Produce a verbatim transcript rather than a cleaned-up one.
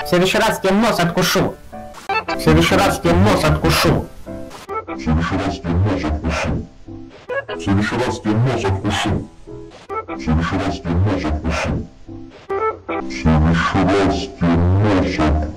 В следующий раз тебе нос откушу. В следующий раз тебе нос откушу. В следующий раз тебе нос откушу. В следующий раз тебе нос откушу. В следующий раз тебе нос откушу. В следующий раз тебе нос откушу.